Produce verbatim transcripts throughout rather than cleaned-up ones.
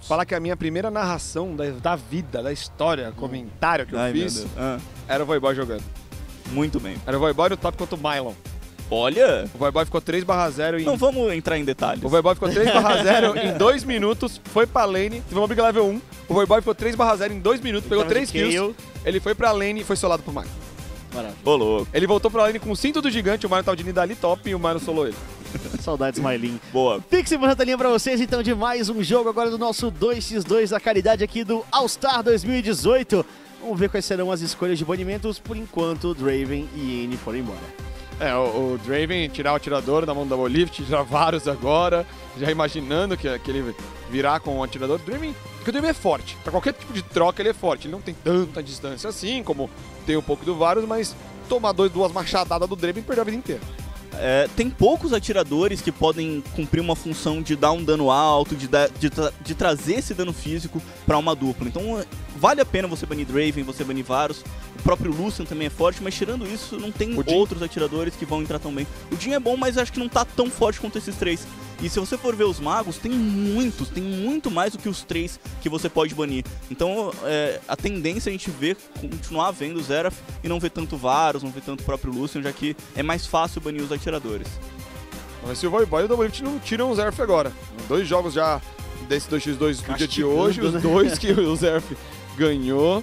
falar que a minha primeira narração da, da vida, da história, comentário que eu Ai, fiz, ah. era o Voiboy jogando. Muito bem. Era o Voiboy no top contra o Mylon. Olha! O Voiboy ficou três barra zero em... Não vamos entrar em detalhes. O Voiboy ficou três barra zero em dois minutos, foi pra lane, teve uma briga level um. O Voiboy ficou três barra zero em dois minutos, pegou três kills. Ele foi pra lane e foi solado pro Mario. Ô, louco. Ele voltou pra lane com o cinto do gigante, o Mario tava de Nidalee top e o Mario solou ele. Saudades, Mailin. Boa. Fixe uma telinha pra vocês, então, de mais um jogo agora do nosso dois por dois da caridade aqui do All-Star dois mil e dezoito. Vamos ver quais serão as escolhas de banimentos. Por enquanto, Draven e Yane foram embora. É, o, o Draven tirar o atirador da mão do Double Lift, tirar vários agora, já imaginando que, que ele virá com o atirador. O Draven, porque o Draven é forte, pra qualquer tipo de troca ele é forte, ele não tem tanta distância assim, como tem um pouco do Varus, mas tomar dois, duas machadadas do Draven e perder a vida inteira. É, tem poucos atiradores que podem cumprir uma função de dar um dano alto, de, dar, de, tra de trazer esse dano físico para uma dupla. Então vale a pena você banir Draven, você banir Varus. O próprio Lucian também é forte, mas tirando isso, não tem outros atiradores que vão entrar tão bem. O Jhin é bom, mas acho que não tá tão forte quanto esses três. E se você for ver os magos, tem muitos, tem muito mais do que os três que você pode banir. Então é, a tendência é a gente ver, continuar vendo o Xerath e não ver tanto Varus, não ver tanto o próprio Lucian, já que é mais fácil banir os atiradores. Mas se o Voiboy e o Double Lift não tiram o Xerath agora. Dois jogos já desse dois por dois do dia de hoje, os dois que o Xerath ganhou.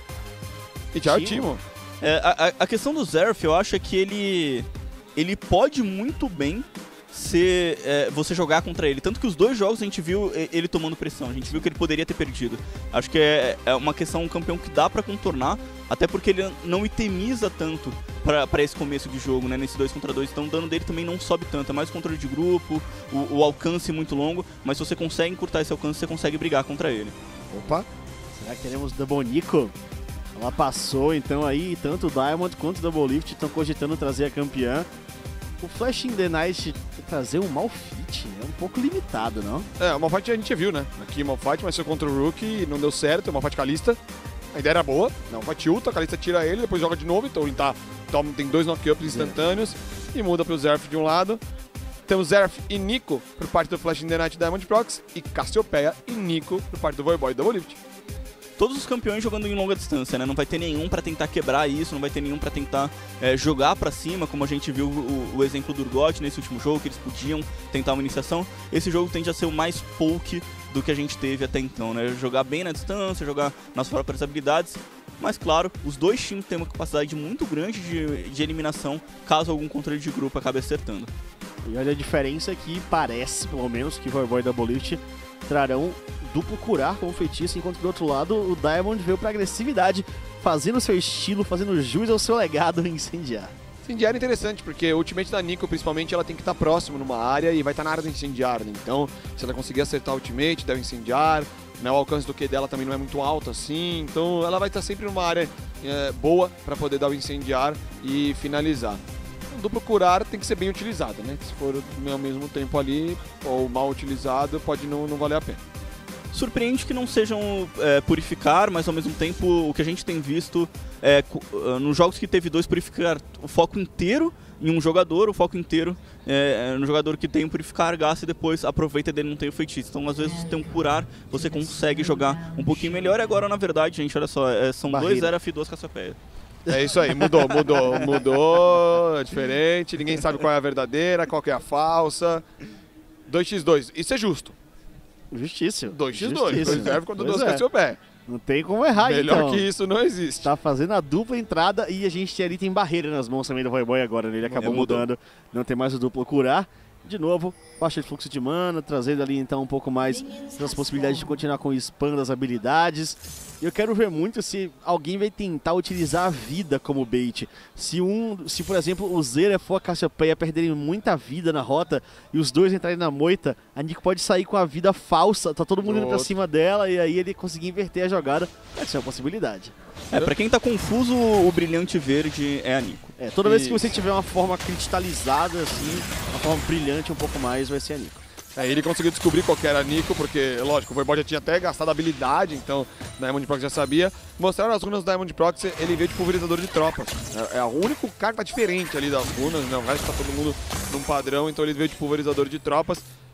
E tchau, Timo. É, a, a questão do Xerath, eu acho é que ele, ele pode muito bem ser, é, você jogar contra ele. Tanto que os dois jogos a gente viu ele tomando pressão, a gente viu que ele poderia ter perdido. Acho que é, é uma questão, um campeão que dá pra contornar, até porque ele não itemiza tanto pra, pra esse começo de jogo, né, nesse dois contra dois. Então o dano dele também não sobe tanto, é mais o controle de grupo, o, o alcance muito longo, mas se você consegue encurtar esse alcance, você consegue brigar contra ele. Opa! Será que teremos Double Nico? Ela passou então aí, tanto o Diamond quanto o Double Lift estão cogitando trazer a campeã. O Flash in the Night trazer um Malphite é um pouco limitado, não? É, o Malphite a gente já viu, né? Aqui o Malphite, mas foi contra o Rookie, não deu certo, o Malphite Kalista. A ideia era boa, não, o Malphite ulta, a Kalista tira ele, depois joga de novo, então ele tá, toma, tem dois knock-ups instantâneos e muda pro Xerath de um lado. Temos Xerath e Nico por parte do Flash in the Night Diamond Prox e Cassiopeia e Nico por parte do Voiboy e Double Lift. Todos os campeões jogando em longa distância, né? Não vai ter nenhum pra tentar quebrar isso, não vai ter nenhum pra tentar é, jogar pra cima, como a gente viu o, o exemplo do Urgot nesse último jogo, que eles podiam tentar uma iniciação. Esse jogo tende a ser o mais poke do que a gente teve até então, né? Jogar bem na distância, jogar nas próprias habilidades. Mas claro, os dois times têm uma capacidade muito grande de, de eliminação, caso algum controle de grupo acabe acertando. E olha a diferença que parece, pelo menos, que o Voiboy e Double Lift trarão duplo curar como feitiço, enquanto do outro lado o Diamond veio pra agressividade, fazendo seu estilo, fazendo jus ao seu legado incendiar. Incendiar é interessante, porque o ultimate da Nico, principalmente, ela tem que estar próximo numa área e vai estar na área do incendiar, né? Então, se ela conseguir acertar o ultimate, deve incendiar, né? O alcance do Q dela também não é muito alto assim, então ela vai estar sempre numa área é, boa para poder dar o incendiar e finalizar. O duplo curar tem que ser bem utilizado, né? Se for ao mesmo tempo ali, ou mal utilizado, pode não, não valer a pena. Surpreende que não sejam é, purificar, mas ao mesmo tempo o que a gente tem visto é, nos jogos que teve dois purificar, o foco inteiro em um jogador, o foco inteiro é, no jogador que tem um purificar, gasta e depois aproveita dele não tem o feitiço. Então às vezes você tem um curar, você consegue jogar um pouquinho melhor. E agora na verdade, gente, olha só, é, são Barreira. dois Xerath e duas Cassiopeia. É isso aí, mudou, mudou, mudou, é diferente, ninguém sabe qual é a verdadeira, qual que é a falsa. dois por dois, isso é justo. Justíssimo. dois por dois, dois serve contra duas é. Cassiopeia. Não tem como errar, Melhor então. que isso não existe. Tá fazendo a dupla entrada e a gente ali tem barreira nas mãos também do Voiboy agora, né? Ele acabou é, mudando, não tem mais o duplo curar. De novo, baixa de fluxo de mana, trazendo ali então um pouco mais das possibilidades de continuar com o spam das habilidades. E eu quero ver muito se alguém vai tentar utilizar a vida como bait. Se, um, se por exemplo, o Xerath ou a Cassiopeia perderem muita vida na rota e os dois entrarem na moita, a Nico pode sair com a vida falsa, tá todo mundo indo pra cima dela e aí ele conseguir inverter a jogada. Essa é uma possibilidade. É, pra quem tá confuso, o brilhante verde é a Nico. É, toda vez que você tiver uma forma cristalizada, assim, uma forma brilhante um pouco mais, vai ser a Nico. É, ele conseguiu descobrir qual que era a Nico, porque, lógico, o Voiboy já tinha até gastado a habilidade, então o Diamond Prox já sabia. Mostraram as runas do Diamond Prox, ele veio de pulverizador de tropas. É, é o único cara que tá diferente ali das runas, né? O resto tá todo mundo num padrão, então ele veio de pulverizador de tropas.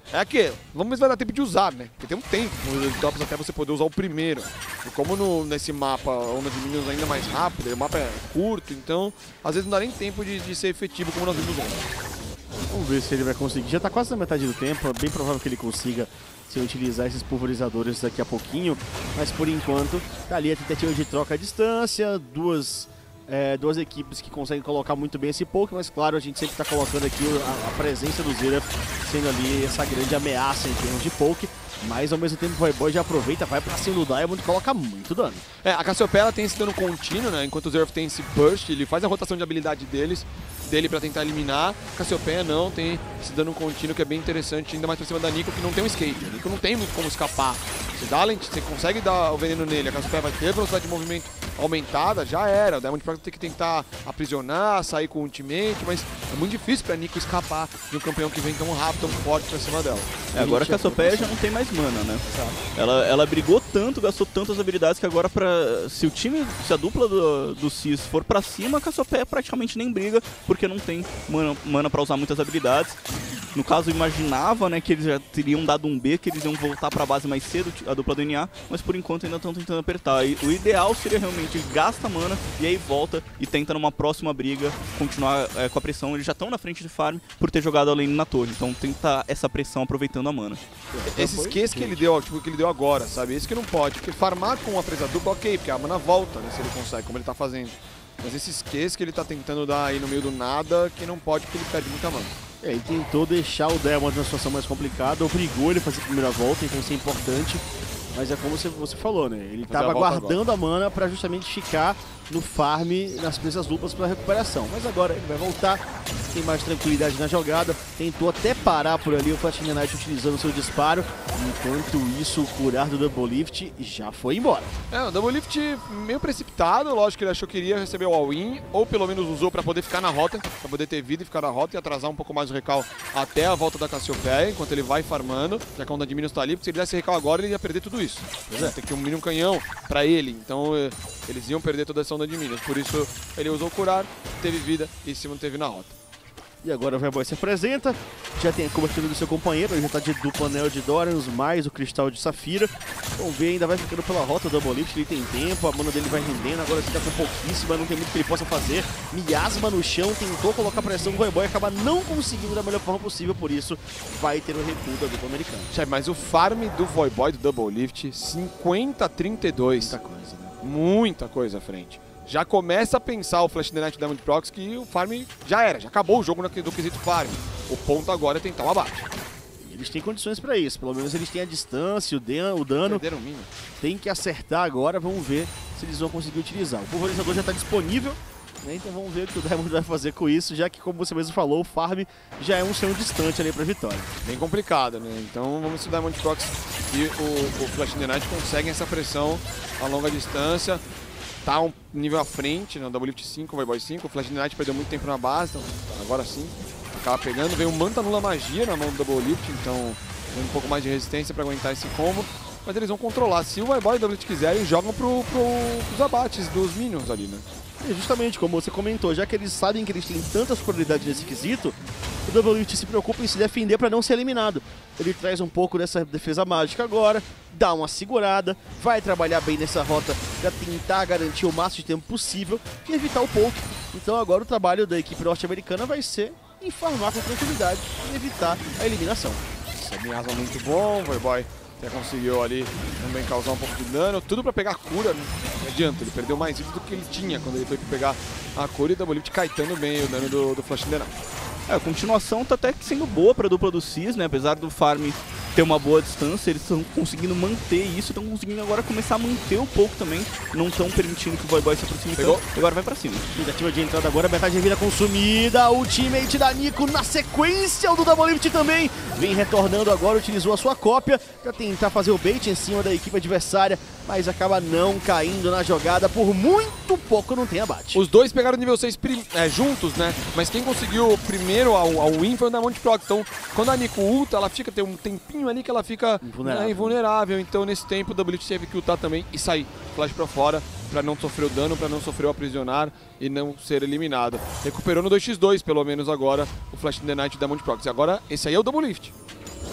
É aquilo. Vamos ver se vai dar tempo de usar, né? Porque tem um tempo nos tops até você poder usar o primeiro. E como no, nesse mapa a onda de minions ainda mais rápida, o mapa é curto, então às vezes não dá nem tempo de, de ser efetivo como nós vimos ontem. Vamos ver se ele vai conseguir. Já tá quase na metade do tempo, é bem provável que ele consiga se utilizar esses pulverizadores daqui a pouquinho. Mas por enquanto, tá ali a tentativa de troca à distância, duas... É, duas equipes que conseguem colocar muito bem esse poke, mas claro, a gente sempre está colocando aqui a, a presença do Xerath sendo ali essa grande ameaça em termos de poke, mas ao mesmo tempo o Voyboy já aproveita, vai pra cima do Diamond e coloca muito dano. É, a Cassiopeia ela tem esse dano contínuo, né? Enquanto o Xerath tem esse burst, ele faz a rotação de habilidade deles, dele pra tentar eliminar. A Cassiopeia não, tem esse dano contínuo que é bem interessante, ainda mais pra cima da Nico, que não tem um escape. A Nico não tem muito como escapar. Você dá lente, você consegue dar o veneno nele, a Cassiopeia vai ter velocidade de movimento aumentada, já era. O Diamond Proc tem que tentar aprisionar, sair com o ultimate, mas é muito difícil pra Nico escapar de um campeão que vem tão rápido, tão forte pra cima dela. É, agora a Cassiopeia já não tem mais mana, né? Ela, ela brigou tanto, gastou tantas habilidades que agora pra, se o time, se a dupla do, do Cis for pra cima, a Cassiopeia praticamente nem briga, porque não tem mana, mana pra usar muitas habilidades. No caso, eu imaginava, né, que eles já teriam dado um B, que eles iam voltar pra base mais cedo, a dupla do N A, mas por enquanto ainda estão tentando apertar. E o ideal seria realmente gasta mana e aí volta e tenta numa próxima briga continuar é, com a pressão. Eles já estão na frente de farm por ter jogado a lane na torre, então tenta essa pressão aproveitando a mana. Esses Qs que ele deu, tipo, que ele deu agora, sabe? Esse que não pode, porque farmar com uma presa dupla, ok, porque a mana volta, né, se ele consegue, como ele tá fazendo. Mas esses Qs que ele tá tentando dar aí no meio do nada, que não pode, porque ele perde muita mana. É, ele tentou deixar o Diamond na situação mais complicada, obrigou ele a fazer a primeira volta, então isso é importante. Mas é como você, você falou, né? Ele estava guardando agora a mana para justamente ficar no farm, nas presas duplas para recuperação. Mas agora ele vai voltar, tem mais tranquilidade na jogada, tentou até parar por ali o Flashing Knight utilizando o seu disparo. Enquanto isso, o curar do Double Lift já foi embora. É, o Double Lift meio precipitado, lógico que ele achou que iria receber o all-in, ou pelo menos usou para poder ficar na rota, para poder ter vida e ficar na rota e atrasar um pouco mais o recal até a volta da Cassiopeia, enquanto ele vai farmando, já que a onda de minions tá ali, porque se ele desse recal agora ele ia perder tudo isso. Pois é, tem que um minion canhão para ele, então eles iam perder toda essa onda de minions, por isso ele usou o curar, teve vida e se manteve na rota. E agora o Voyboy se apresenta, já tem a cobertura do seu companheiro, ele já tá de duplo anel de Doran's, mais o cristal de Safira. Vamos ver, ainda vai ficando pela rota do Double Lift, ele tem tempo, a mana dele vai rendendo, agora ele tá com pouquíssima, não tem muito que ele possa fazer. Miasma no chão, tentou colocar pressão, o Voyboy acaba não conseguindo da melhor forma possível, por isso vai ter o recuo da dupla americana. Mas o farm do Voyboy do Double Lift, cinquenta a trinta e dois. Muita coisa, né? Muita coisa à frente. Já começa a pensar o Flash Knight Diamond Prox que o farm já era, já acabou o jogo no, do quesito farm. O ponto agora é tentar o abate. Eles têm condições para isso, pelo menos eles têm a distância, o, dan o dano. Perderam o mínimo. Tem que acertar agora, vamos ver se eles vão conseguir utilizar. O pulverizador já está disponível, né? Então vamos ver o que o Diamond vai fazer com isso, já que, como você mesmo falou, o farm já é um chão distante ali para vitória. Bem complicado, né? Então vamos ver se o Diamond Prox e o, o Flash Knight conseguem essa pressão a longa distância. Tá um nível à frente, né? O Double Lift cinco, o Voyboy cinco, o Flash Knight perdeu muito tempo na base, então agora sim acaba pegando. Veio o Manta Nula Magia na mão do Double Lift, então tem um pouco mais de resistência para aguentar esse combo. Mas eles vão controlar. Se o Voyboy e o Double Lift quiserem, jogam pro, pro, pros abates dos minions ali, né? E justamente como você comentou, já que eles sabem que eles têm tantas qualidades nesse quesito, o Double Lift se preocupa em se defender para não ser eliminado. Ele traz um pouco dessa defesa mágica agora, dá uma segurada, vai trabalhar bem nessa rota para tentar garantir o máximo de tempo possível e evitar o poke. Então agora o trabalho da equipe norte-americana vai ser em farmar com tranquilidade e evitar a eliminação. Esse é miasma muito bom, o Voyboy já conseguiu ali também causar um pouco de dano, tudo pra pegar a cura, né? Não adianta, ele perdeu mais vida do que ele tinha quando ele foi pra pegar a cura e o Double Lift caetando bem o dano do, do Flash Knight. É, a continuação tá até que sendo boa pra dupla do Cis, né? Apesar do farm ter uma boa distância, eles estão conseguindo manter isso, estão conseguindo agora começar a manter um pouco também, não estão permitindo que o Voyboy se aproxime tanto, agora vai pra cima. Tentativa de entrada agora, metade de vida consumida, ultimate da Nico na sequência, o do Double Lift também vem retornando agora, utilizou a sua cópia pra tentar fazer o bait em cima da equipe adversária, mas acaba não caindo na jogada, por muito pouco não tem abate. Os dois pegaram o nível seis é, juntos, né? Mas quem conseguiu primeiro ao, ao win foi o Diamond Proc. Então, quando a Nico ulta, ela fica, tem um tempinho ali que ela fica invulnerável. Né, invulnerável. Então, nesse tempo, o Double Lift teve que ultar também e sair flash pra fora, pra não sofrer o dano, pra não sofrer o aprisionar e não ser eliminado. Recuperou no dois contra dois, pelo menos agora, o Flash in the Night e o Diamond Proc. E agora, esse aí é o Double Lift.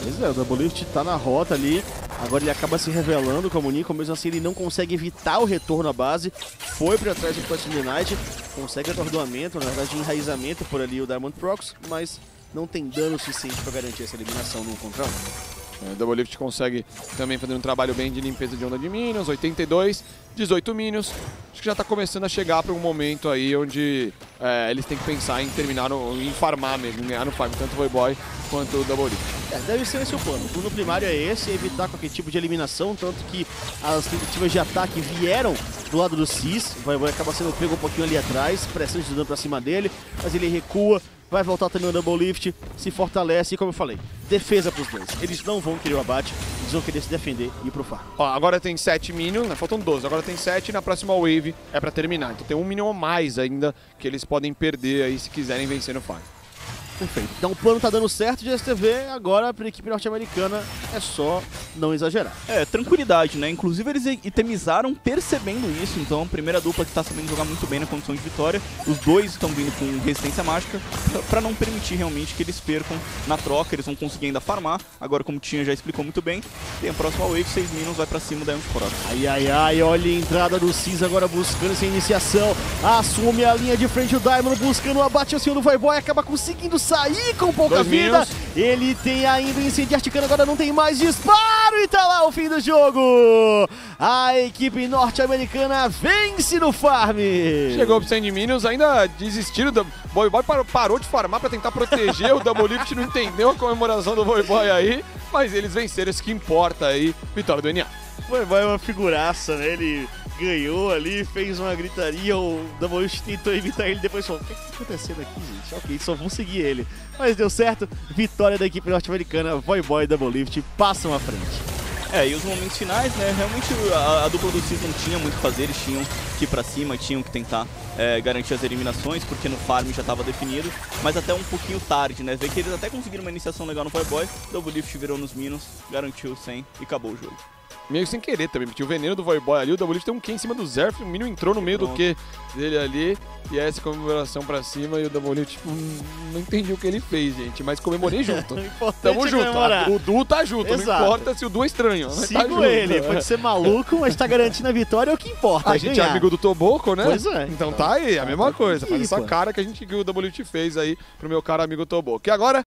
Pois é, o Double Lift tá na rota ali, agora ele acaba se revelando como Nico, mesmo assim ele não consegue evitar o retorno à base, foi pra trás do Twisted Midnight, consegue atordoamento, na verdade enraizamento por ali o Diamond Prox, mas não tem dano suficiente pra garantir essa eliminação no contra um. O Double Lift consegue também fazer um trabalho bem de limpeza de onda de minions, oitenta e dois, dezoito minions. Acho que já está começando a chegar para um momento aí onde é, eles têm que pensar em terminar, no, em farmar mesmo, em ganhar no farm, tanto o Voyboy quanto o Double Lift. É, deve ser esse o plano. O plano primário é esse, evitar qualquer tipo de eliminação, tanto que as tentativas de ataque vieram do lado do Cis. O Voyboy acaba sendo pego um pouquinho ali atrás, pressão de dano para cima dele, mas ele recua. Vai voltar também o Double Lift, se fortalece e, como eu falei, defesa pros dois. Eles não vão querer o abate, eles vão querer se defender e ir pro farm. Ó, agora tem sete minions, né? Faltam doze, agora tem sete e na próxima wave é pra terminar. Então tem um minion a mais ainda que eles podem perder aí se quiserem vencer no farm. Perfeito. Então o plano tá dando certo de S T V, agora pra equipe norte-americana é só não exagerar. É, tranquilidade, né? Inclusive eles itemizaram percebendo isso, então a primeira dupla que tá sabendo jogar muito bem na condição de vitória, os dois estão vindo com resistência mágica pra não permitir realmente que eles percam na troca, eles vão conseguir ainda farmar, agora como o Tinha já explicou muito bem, tem a próxima wave, seis minions, vai pra cima da Diamond Prox. Ai, ai, ai, olha a entrada do Cis agora buscando essa iniciação, assume a linha de frente o Diamond, buscando o abate assim do Voyboy, acaba conseguindo sair com pouca Dois vida. minions. Ele tem ainda o incêndio articano, agora não tem mais disparo e tá lá o fim do jogo. A equipe norte-americana vence no farm. Chegou pro cem de minions, ainda desistiram. O Voyboy parou de farmar pra tentar proteger. O Double Lift não entendeu a comemoração do Voyboy aí, mas eles venceram, isso que importa aí. Vitória do N A. O Voyboy é uma figuraça, né? Ele ganhou ali, fez uma gritaria, o Double Lift tentou evitar ele, depois falou, o que é que tá acontecendo aqui, gente? Ok, só vão seguir ele. Mas deu certo, vitória da equipe norte-americana, Voyboy e Double Lift passam à frente. É, e os momentos finais, né, realmente a, a dupla do Cis não tinha muito o que fazer, eles tinham que ir pra cima, tinham que tentar é, garantir as eliminações, porque no farm já estava definido, mas até um pouquinho tarde, né, ver que eles até conseguiram uma iniciação legal no Voyboy, Double Lift virou nos minions, garantiu o cem e acabou o jogo. Meio sem querer também, porque o veneno do Voyboy ali, o Double Lift tem um Q em cima do Zerf, o Minion entrou no meio Pronto. do Q dele ali, e essa comemoração pra cima, e o Double Lift, tipo, não entendi o que ele fez, gente, mas comemorei junto. Tamo é junto, comemorar. o Du tá junto, Exato. Não importa se o Du é estranho. Sigo tá junto. ele, pode ser maluco, mas tá garantindo a vitória, é o que importa. A gente ganhar. é amigo do Toboco, né? Pois é. Então tá aí, a mesma coisa, faz essa pô. cara que a gente que o Double Lift fez aí pro meu cara amigo Toboco. E agora,